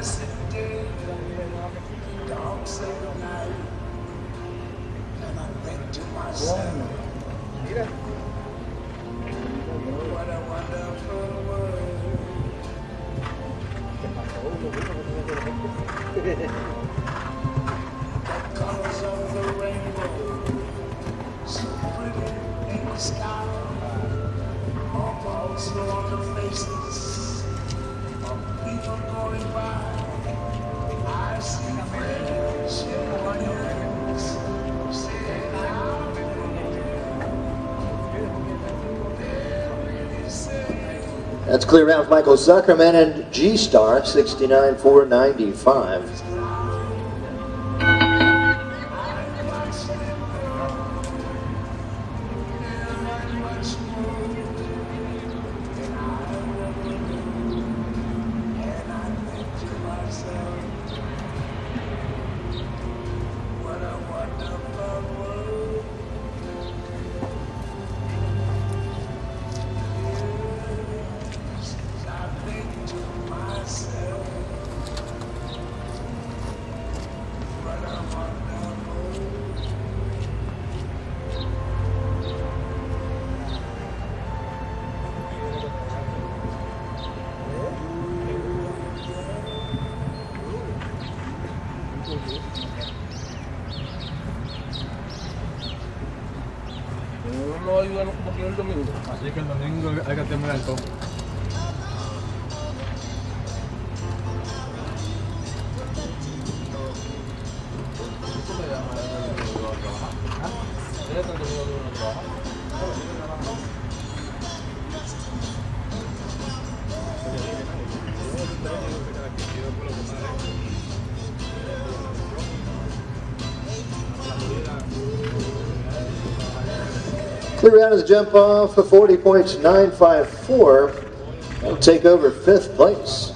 blessed day, dark sacred night, and I think to myself, what a wonderful world. The colors of the rainbow, so pretty in the sky, are also on the faces of people going by. I see friends shaking hands, saying how they really say. That's clear round for Michael Zukerman and G-Star, 69,495. No ayudan como que el domingo. Así que el domingo hay que terminar todo. ¿Cómo se llama el domingo a trabajar? ¿Ah? ¿Eres el domingo a trabajar? Clear round is a jump off of 40.954. That'll take over 5th place.